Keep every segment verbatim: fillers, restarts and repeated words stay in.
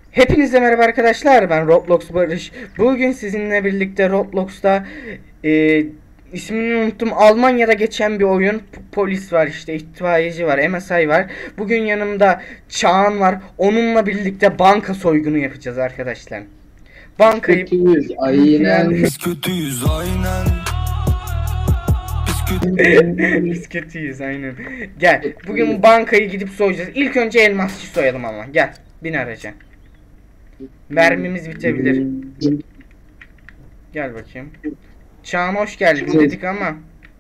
Hepinize merhaba arkadaşlar, ben Roblox Barış. Bugün sizinle birlikte Roblox'ta e, ismini unuttum, Almanya'da geçen bir oyun. P- polis var, işte itfaiyeci var, M S I var. Bugün yanımda Çağan var. Onunla birlikte banka soygunu yapacağız arkadaşlar. Biz Bankayı kötüyüz aynen. Yani- Biz kötüyüz aynen. Biz kötü. Biz kötüyüz aynen. Gel, bugün bankayı gidip soyacağız. İlk önce elmasçı soyalım ama. Gel, bin araca. Mermimiz bitebilir. Gel bakayım. Çağan hoş geldin dedik ama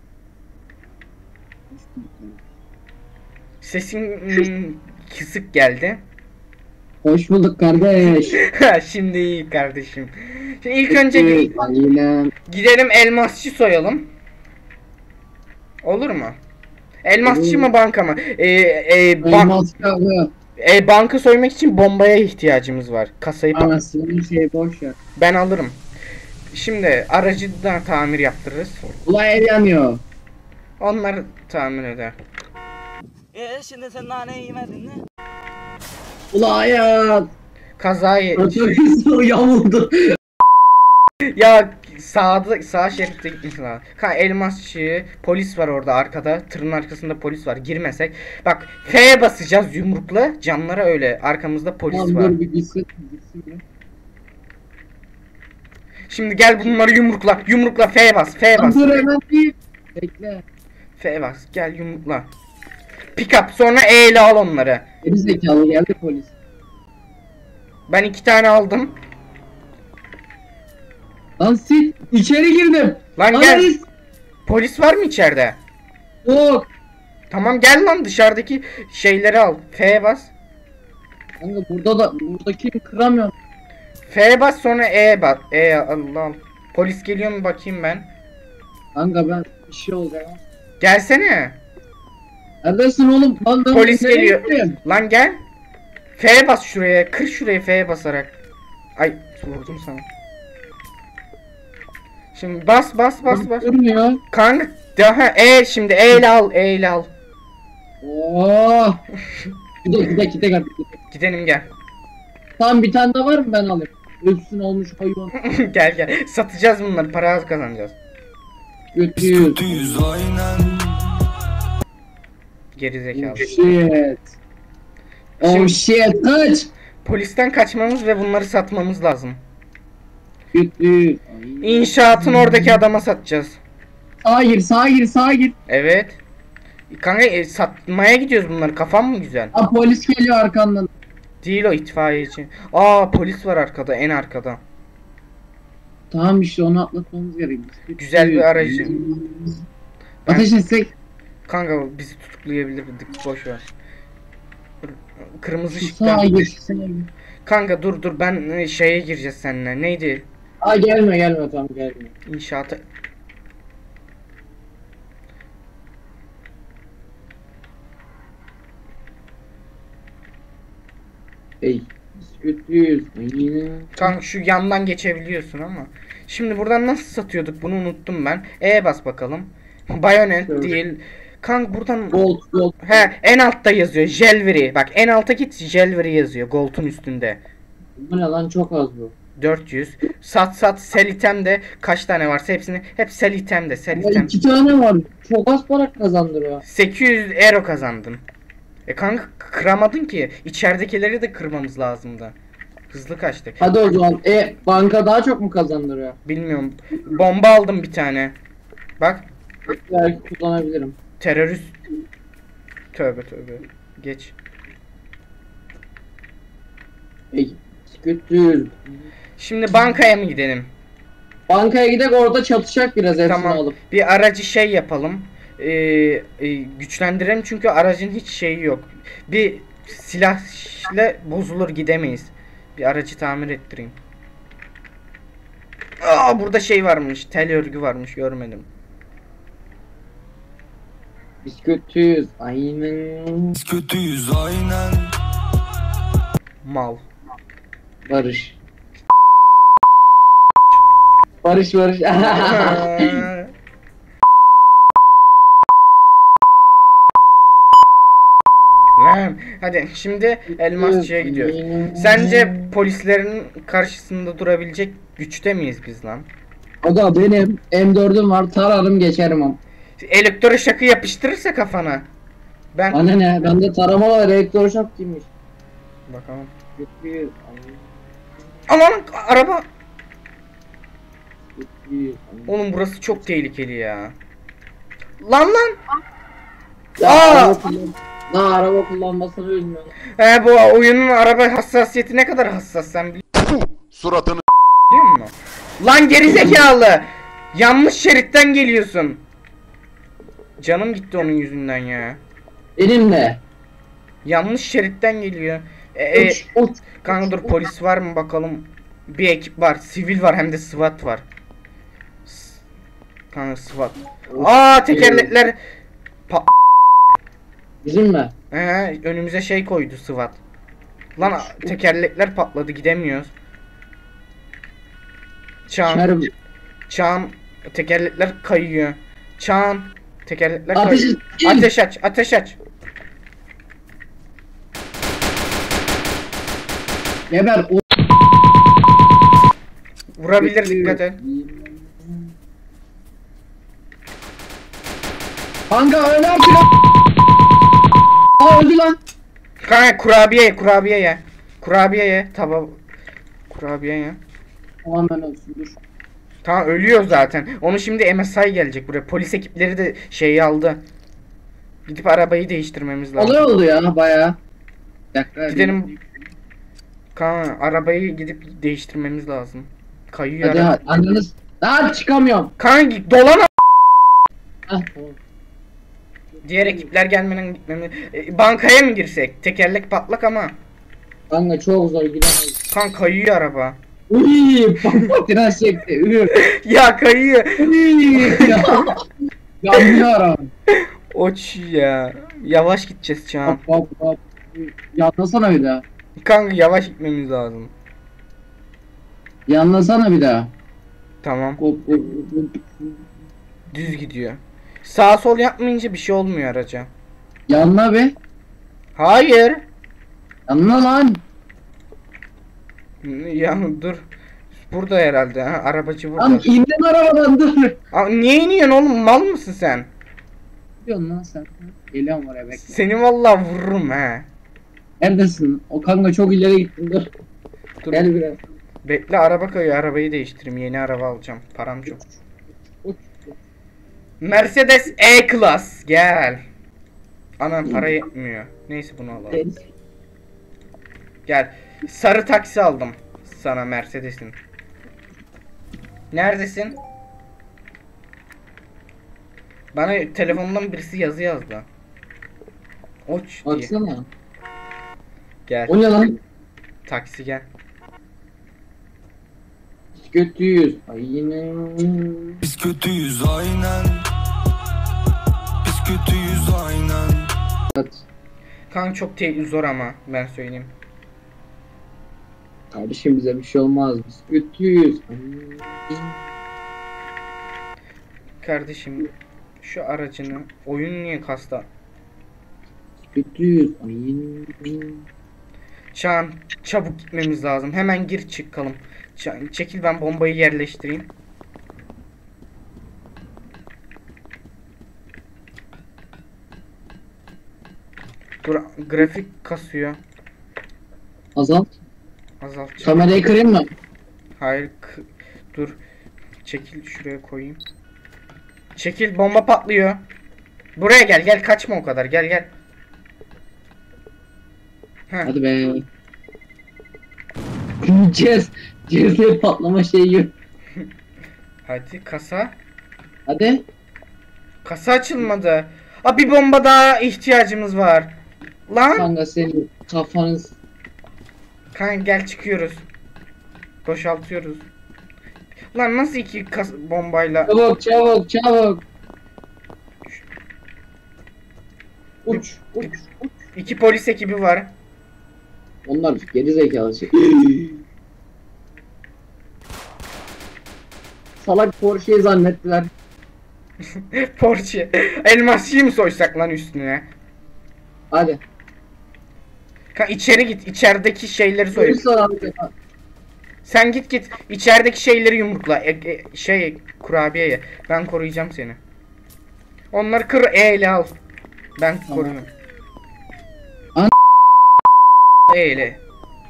sesin hmm, kısık geldi. Hoş bulduk kardeş. Şimdi iyi kardeşim. Şimdi ilk önce gi- aynen. gidelim elmasçı soyalım. Olur mu? Elmasçı mı banka mı? Ee, e, ban- Elmas kahve. e, banka soymak için bombaya ihtiyacımız var. Kasayı pa- Anasının şey boş ya. ben alırım. Şimdi aracı da tamir yaptırırız. Ulan ev yanıyor. Onlar tamir eder. E şimdi sen nane yemedin mi? Ulan hayat. Kazayı Otobüs yamuldu. ya sağda sağ şeritte gitmesi lazım. Ha, elmasçı polis var orada arkada. Tırın arkasında polis var. Girmesek. Bak F'ye basacağız yumrukla. Camlara öyle. Arkamızda polis Tamam var. dur bir gitsin. Gitsin ya. Şimdi gel bunları yumrukla. Yumrukla F'ye bas. F'ye Lan bas. dur hemen bir. Bekle. F'ye bas. Gel yumrukla. Pick up sonra E ile al onları. Geri zekalı geldi polis. Ben iki tane aldım. Lan sil. İçeri girdim. Lan Lan gel. polis. Polis var mı içeride? Yok. Tamam gel lan dışarıdaki şeyleri al. F'ye bas. Kanka burada da buradaki kıramıyorum. F'ye bas sonra E bas. E al al. Polis geliyor mu bakayım ben. Kanka ben bir şey olacak. Gelsene. Neredesin oğlum? Lan, lan, Polis nereye geliyor. gittin? Lan gel. F'ye bas şuraya. Kır şuraya F'ye basarak. Ay vurdum sana. Şimdi bas bas bas bas. Durmuyor. Kanka daha E şimdi E ile al. E ile al. Oh. Gide gide gide gide. Gidelim gel. Tamam bir tane daha var mı ben alayım? Öpsün olmuş hayvan. Gel gel. Satacağız bunları. Para az kazanacağız. Biz Kötüyüz. kötüyüz aynen. Geri zekalı. Shit. Oh Şimdi- shit kaç. Polisten kaçmamız ve bunları satmamız lazım. Kötüyüz. İnşaatın oradaki adama satacağız. Sağa gir sağa gir sağa gir. Evet. Kanka e, satmaya gidiyoruz bunları. Kafam mı güzel? Ha polis geliyor arkandan. Değil o itfaiyeci. Aa polis var arkada, en arkada. Tamam işte onu atlatmamız gerek. Biz Güzel bir kötüyüz. aracı. Ben- Ateş etsek. Kanka bizi tutuklayabilirdik, boş ver. Kırmızı Sağa ışıkta. gir. Sağa gir. Kanka dur dur ben e, şeye gireceğiz seninle. Neydi? Aa gelme gelme tamam gelme. İnşaata. Ey. Biz kötüyüz. Yine. Kanka şu yandan geçebiliyorsun ama. Şimdi buradan nasıl satıyorduk bunu unuttum ben. E bas bakalım. Bayonet Evet. değil. Kanka buradan Gold gold. he en altta yazıyor Jelvery. Bak en alta git Jelvery yazıyor Gold'un üstünde. Bu ne lan çok az bu. dört yüz. Sat sat sell item de kaç tane varsa hepsini hep sell item de sell Ya item. iki tane var. Çok az para kazandırıyor. sekiz yüz euro kazandın. E kanka kıramadın ki. İçeridekileri de kırmamız lazımdı. Hızlı kaçtık. Hadi o zaman. E banka daha çok mu kazandırıyor? Bilmiyorum. Bomba aldım bir tane. Bak Belki kullanabilirim. terörist. Tövbe tövbe. Geç. Ey. Biz kötüyüz. Şimdi bankaya mı gidelim? Bankaya gidelim orada çatışacak biraz hepsini Tamam. alıp. Bir aracı şey yapalım. Ee, e, güçlendirelim çünkü aracın hiç şeyi yok. Bir silahla bozulur gidemeyiz. Bir aracı tamir ettireyim. Aa burada şey varmış. Tel örgü varmış görmedim. Biz kötüyüz. Aynen. Biz kötüyüz aynen. Mal. Barış. Barış barış. Aa. La Aynen. Hadi şimdi elmasçıya gidiyoruz. Sence polislerin karşısında durabilecek güçte miyiz biz lan? Aga benim M dördüm var, tararım geçerim ama. Elektroşakı yapıştırırsa kafana. Ben Bana ne? Bende tarama var, elektroşok kimmiş? bakalım. Kötü. Aman araba. Kötü. Oğlum burası çok tehlikeli ya. Lan lan. Ya, Aa! araba kullan- Daha araba kullanmasını bilmiyorum. He bu oyunun araba hassasiyeti ne kadar hassas sen biliyor Suratını musun? Lan gerizekalı. Yanlış şeritten geliyorsun. Canım gitti onun yüzünden ya. Benim de. Yanlış şeritten geliyor. E, e, Uç, uç. kanka dur polis var mı bakalım. Bir ekip var. Sivil var hem de SWAT var. S- Kanka SWAT. Aa tekerlekler. Pa- Bizim mi? He, önümüze şey koydu SWAT. Lan tekerlekler patladı gidemiyoruz. Çağan, Şerim. Çağan tekerlekler kayıyor. Çağan tekerlekler Ateş kayıyor. et. Ateş aç, ateş aç. Geber. O- Vurabilir dikkat et. Kanka öyle artık. Aa öldü lan. Kanka kurabiye ye, kurabiye ye. Kurabiye ye, tava. Kurabiye ye. Tamam ben ölsün dur. Tamam ölüyor zaten. Onu şimdi M S I gelecek buraya. Polis ekipleri de şeyi aldı. Gidip arabayı değiştirmemiz lazım. Olay oldu ya baya. Bir dakika. Gidelim. Kanka arabayı gidip değiştirmemiz lazım. Kayıyor Hadi araba. hadi. Anneniz. Daha çıkamıyorum. Kanka dolan. Heh, tamam. Diğer ekipler gelmeden gitmemiz. E, bankaya mı girsek? Tekerlek patlak ama. Kanka çok zor gidemeyiz. Kanka kayıyor araba. Uyyy. Patina çekti. Üy. Ya kayıyor. Uyyy. Ya. Yanmıyor araba. Oç ya. Yavaş gideceğiz Çağan. Hop hop hop. Yanlasana bir daha. Kanka yavaş gitmemiz lazım. Yanlasana bir daha. Tamam. Hop hop hop. Düz gidiyor. Sağ sol yapmayınca bir şey olmuyor araca. Yanla be. Hayır. Yanla lan. Ya dur. Burada herhalde. Ha, arabacı burada. Lan indin arabadan dur. Aa, niye iniyorsun oğlum? Mal mısın sen? Ne diyorsun lan sen? Geliyorum oraya bekle. Seni vallahi vururum he. Neredesin? O kanka çok ileri gittin dur. Dur. Gel biraz. Bekle araba kayıyor. Arabayı değiştireyim. Yeni araba alacağım. Param çok. Uç. Mercedes E-Class. Gel. Anam para yetmiyor. Neyse bunu alalım. Gel. Sarı taksi aldım. Sana Mercedes'in. Neredesin? Bana telefondan birisi yazı yazdı. Oç diye. Baksana. Gel. O ne lan? Taksi gel. Kötüyüz. Ay yine. Biz kötüyüz aynen. Biz kötüyüz aynen. Evet. Kanka çok te zor ama ben söyleyeyim. Kardeşim bize bir şey olmaz. Biz kötüyüz. Kardeşim şu aracını oyun niye kasta? Kötüyüz. Ay yine. Çağan çabuk gitmemiz lazım. Hemen gir çıkalım. Çağan, çekil ben bombayı yerleştireyim. Dur grafik kasıyor. Azalt. Azalt. çabuk. Kamerayı kırayım mı? Hayır k- dur. Çekil şuraya koyayım. Çekil bomba patlıyor. Buraya gel gel kaçma o kadar gel gel. Heh. Hadi be. Cez. Cezle patlama şeyi yok. Hadi kasa. Hadi. Kasa açılmadı. Aa bir bomba daha ihtiyacımız var. Lan. Kanka senin kafanız. Kanka gel çıkıyoruz. Boşaltıyoruz. Lan nasıl iki kas bombayla? Çabuk çabuk çabuk. Uç uç uç. İki polis ekibi var. Onlar geri zekalı şey. Salak Porsche'yi zannettiler. Porsche. Elmasçıyı mı soysak lan üstüne? Hadi. Ha, içeri git. İçerideki şeyleri soy. Polis var abi. Sen git git. İçerideki şeyleri yumrukla. E, e, şey kurabiyeye. Ben koruyacağım seni. Onları kır E ile al. Ben Tamam. koruyorum. An- E ile.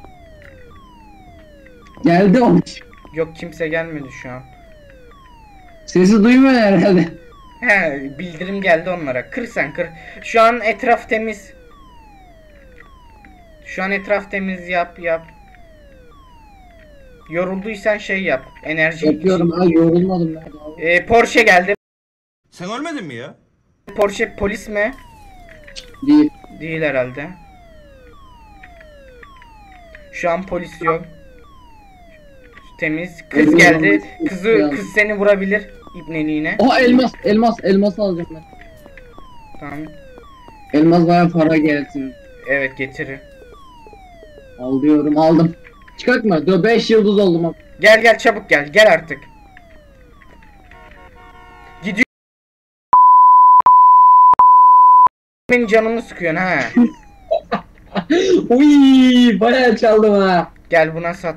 Geldi o. Yok kimse gelmedi şu an. Sesi duymuyor herhalde. He, bildirim geldi onlara. Kır sen kır. Şu an etraf temiz. Şu an etraf temiz yap yap. Yorulduysan şey yap. Enerji. Yapıyorum ha, yorulmadım ben. Abi. Ee, Porsche geldi. Sen ölmedin mi ya? Porsche polis mi? Değil. Değil herhalde. Şu an polis yok. Temiz. Kız Evet, geldi. evet, Kızı evet. kız seni vurabilir ibneliğine. O elmas, elmas, elmas alacağım ben. Tamam. Elmas baya para gelsin. Evet getirir. Al diyorum, aldım. Çıkart mı? Dur, beş yıldız oldum abi. Gel gel çabuk gel. Gel artık. Gidiyor. Benim canımı sıkıyorsun ha. Uy, bayağı çaldım ha. Gel buna sat.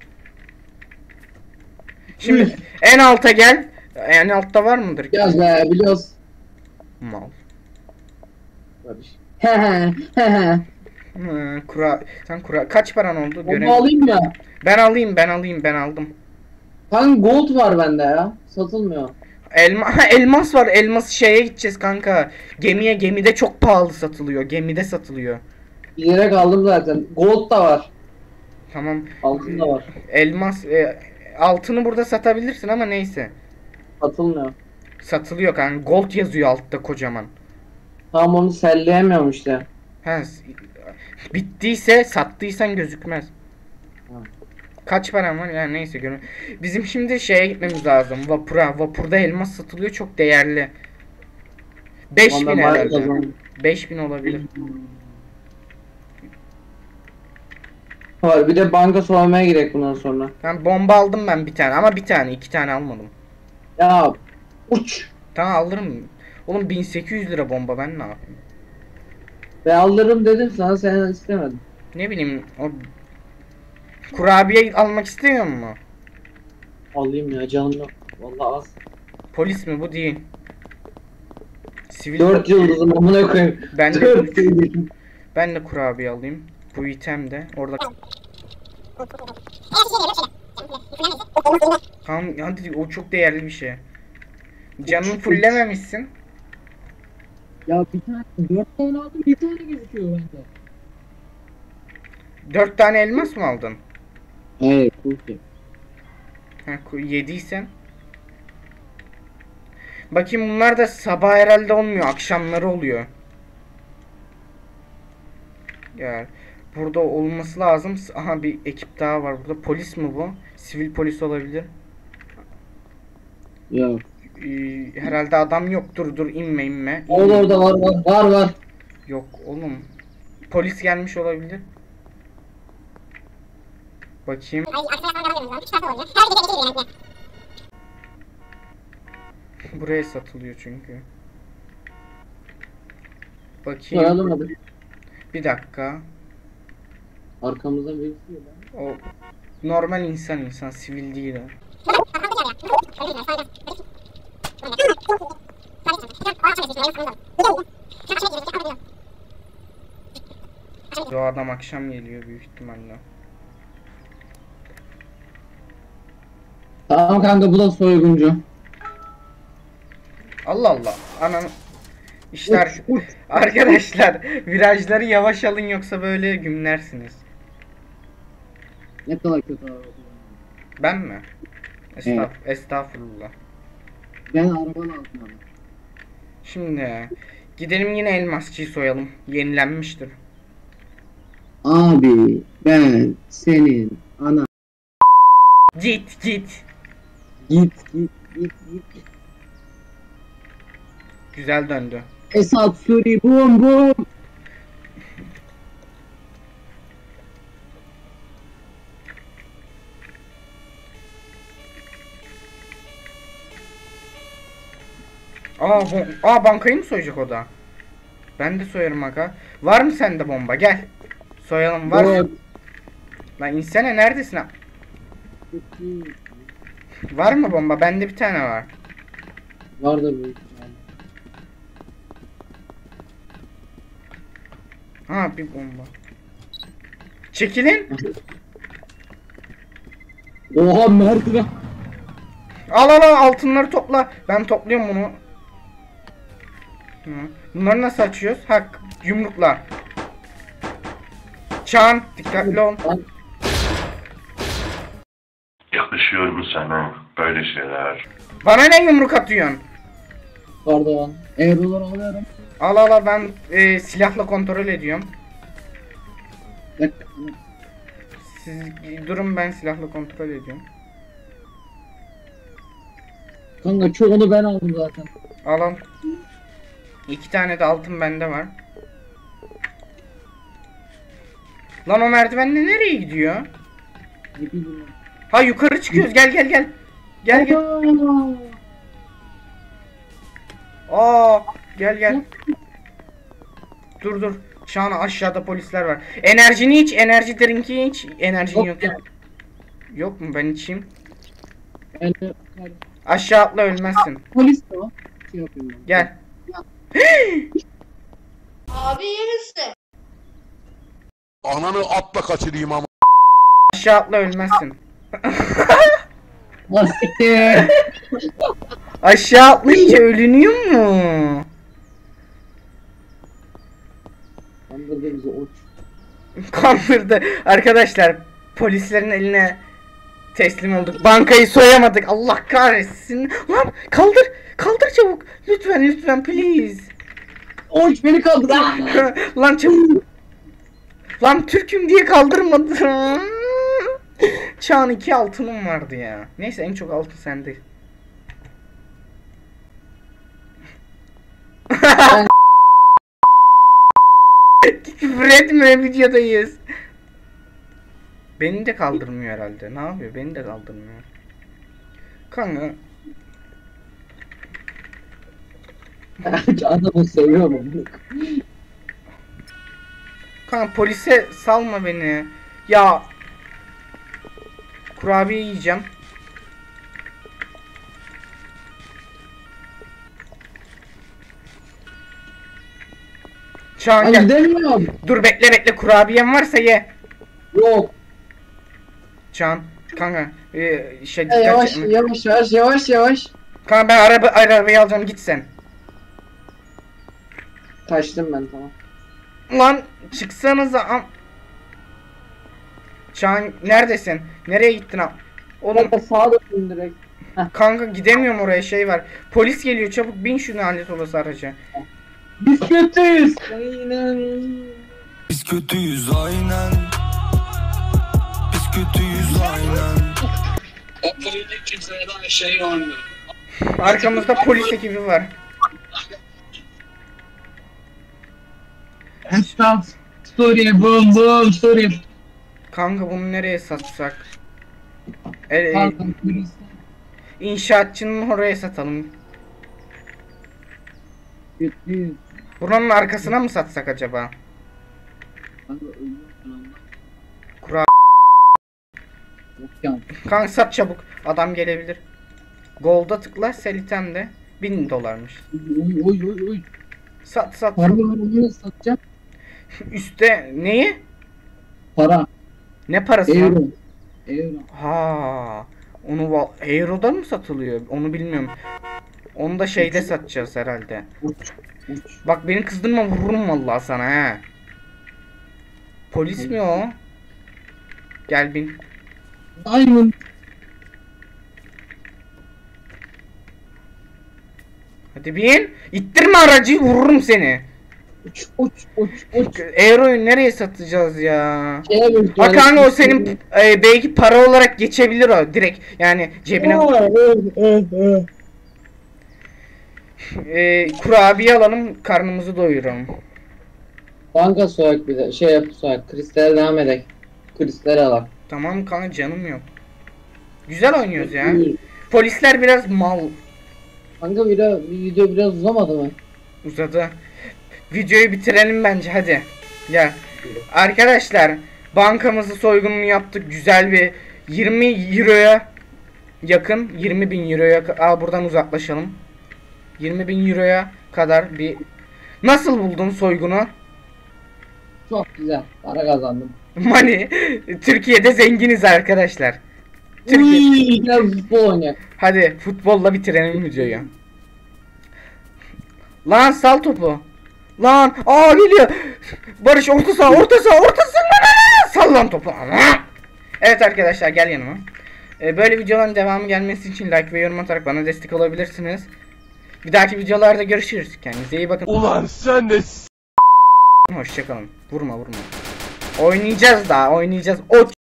Şimdi en alta gel. En altta var mıdır? Yaz be, biliyoruz. Mal. Barış. Hehe, hehe. Hı, kura sen kura kaç paran oldu? Bomba Görev. alayım mı? Ben alayım ben alayım ben aldım. Kanka gold var bende ya. Satılmıyor. Elma ha, elmas var. Elmas şeye gideceğiz kanka. Gemiye gemide çok pahalı satılıyor. Gemide satılıyor. Bilerek aldım zaten. Gold da var. Tamam. Altın da var. Elmas e, altını burada satabilirsin ama neyse. Satılmıyor. Satılıyor kanka. Gold yazıyor altta kocaman. Tamam, onu selleyemiyorum işte. Ha, s- bittiyse sattıysan gözükmez. Ha. Kaç param var ya neyse görün. Bizim şimdi şeye gitmemiz lazım. Vapura. Vapurda elmas satılıyor çok değerli. beş bin Ondan bayağı herhalde. kazandım. beş bin olabilir. Var, bir de banka soymaya gerek bundan sonra. Tamam bomba aldım ben bir tane ama bir tane iki tane almadım. Ya uç. Tamam alırım. Oğlum bin sekiz yüz lira bomba ben ne yapayım? Ben alırım dedim sana, sen istemedin. Ne bileyim o kurabiye almak istemiyor mu? Alayım ya, canım yok. Vallahi az. Polis mi bu değil. Sivil Dört yıldızım amına koyayım. Ben de, Dört yıldızım. ben de kurabiye alayım. Bu item de orada. Tamam hadi o çok değerli bir şey. Canını fullememişsin. Ya bir tane, dört tane aldım, bir tane gözüküyor bende. Dört tane elmas mı aldın? Evet, kurtu. Ha, ku- yediysen. Bakayım bunlar da sabah herhalde olmuyor. Akşamları oluyor. Ya burada olması lazım. Aha bir ekip daha var burada. Polis mi bu? Sivil polis olabilir. Ya. Ee, herhalde adam yok. Dur dur inme inme. Orada orada var var var var. Yok oğlum. Polis gelmiş olabilir. Bakayım. Buraya satılıyor çünkü. Bakayım. Soralım hadi. Bir dakika. Arkamızda birisi var. O normal insan insan sivil değil o. O adam akşam geliyor büyük ihtimalle. Tamam kanka, bu da soyguncu. Allah Allah. Ananı. İşte ar- Uç, uç. arkadaşlar virajları yavaş alın yoksa böyle gümlersiniz. Ne kadar kötü araba. Ben mi? Estağf Estağfurullah. Ben arabanın altına. Şimdi gidelim yine elmasçıyı soyalım. Yenilenmiştir. Abi ben senin ana. Git git. Git git git git. Güzel döndü. Esat Suri bum bum. Aa, bo- Aa bankayı mı soyacak o da? Ben de soyarım aga. Var mı sende bomba? Gel. Soyalım var. Yok. Lan insene neredesin ha? Var mı bomba? Bende bir tane var. Vardır büyük ihtimalle. Ha bir bomba. Çekilin. Oha merdiven. Al al al altınları topla. Ben topluyorum bunu. Hı. Bunları nasıl açıyoruz? Ha yumrukla. Çan dikkatli ol. Lan, Yakışıyor mu sana böyle şeyler? Bana ne yumruk atıyorsun? pardon. Euroları alıyorum. Al al al ben e, silahla kontrol ediyorum. Bir dakika. Siz durun ben silahla kontrol ediyorum. Kanka çoğunu ben aldım zaten. Al al. İki tane de altın bende var. Lan o merdivenle nereye gidiyor? Ne bileyim. Ha yukarı çıkıyoruz gel gel gel. Gel gel. Aa gel gel. Dur dur. Şu an aşağıda polisler var. Enerjini iç, enerji drink'i iç. Enerjin yok. Yok ya. Yok mu? Ben içeyim. Yani, Aşağı atla ölmezsin. polis de o. Şey yapayım ben. Gel. Abi yerisi. Ananı atla kaçırayım ama. Aşağı atla ölmezsin. Lastikte. Aşağı atlayınca ölünüyor mu? Kandırdı bizi uç. Kandırdı. Arkadaşlar polislerin eline teslim olduk. Bankayı soyamadık. Allah kahretsin. Lan kaldır. Kaldır çabuk. Lütfen lütfen please. Uç beni kaldır. Ah! Lan çabuk. Lan Türk'üm diye kaldırmadı. Çağın iki altınım vardı ya. Neyse en çok altın sende. Küfür etme videodayız. Beni de kaldırmıyor herhalde. Ne yapıyor? Beni de kaldırmıyor. Kanka. Adamı seviyorum. Kanka polise salma beni. Ya. Kurabiye yiyeceğim. Çağan Ben gel. gidemiyorum. Dur bekle bekle kurabiyem varsa ye. Yok. Çağan kanka e, şey Ya, dikkat yavaş etme. yavaş yavaş yavaş yavaş. Kanka ben araba arabayı alacağım git sen. Kaçtım ben tamam. Lan çıksanıza am. Çağan neredesin? Nereye gittin am? Oğlum Kanka sağa döndüm direkt. kanka gidemiyorum oraya şey var. Polis geliyor çabuk bin şu lanet olası araca. Biz kötüyüz. Aynen. Biz kötüyüz aynen. Biz kötüyüz aynen. Okulda kimseye daha şey olmuyor. Arkamızda polis ekibi var. Estağf. Story boom boom story. Kanka bunu nereye satsak? E, Kanka inşaatçının oraya satalım. kötüyüz. Buranın arkasına mı satsak acaba? Kanka ölüyorum falan. Kura Yok ya. Kanka sat çabuk. Adam gelebilir. Gold'a tıkla sell item'de. bin dolarmış. Oy oy oy oy. Sat sat. Para var onu nasıl satacağım? Üste neyi? Para. Ne parası Euro. lan? Euro. Ha, onu va- Euro'da mı satılıyor? Onu bilmiyorum. Onu da şeyde satacağız herhalde. Uç. Uç. Bak beni kızdırma vururum vallahi sana he. Polis mi o? Gel bin. Diamond. Hadi bin. İttirme aracı vururum seni. Uç uç uç uç. Euro'yu nereye satacağız ya? Şeye bak, Ha yani- kanka o senin e, belki para olarak geçebilir o direkt. Yani cebine e, kurabiye alalım karnımızı doyuralım. Banka soyak bir de şey yap soyak. Kristal devam edek. Kristal alak. Tamam kanka canım yok. Güzel oynuyoruz ya. Polisler biraz mal Kanka video, video biraz uzamadı mı? uzadı. Videoyu bitirelim bence hadi. Gel. Arkadaşlar bankamızı soygununu yaptık. Güzel bir yirmi euroya yakın, yirmi bin euroya. Aa, buradan uzaklaşalım. yirmi bin euroya kadar bir... Nasıl buldun soygunu? Çok güzel. Para kazandım. Mani, Türkiye'de zenginiz arkadaşlar. Türkiye. Uyyy, gel futbol oynayak. Hadi futbolla bitirelim videoyu. Lan sal topu. Lan aa geliyor. Barış orta saha orta saha orta saha. Sal lan topu. Evet arkadaşlar gel yanıma. Ee, böyle videoların devamı gelmesi için like ve yorum atarak bana destek olabilirsiniz. Bir dahaki videolarda görüşürüz. Kendinize iyi bakın. Ulan sen de Hoşçakalın. Vurma vurma. Oynayacağız daha oynayacağız. O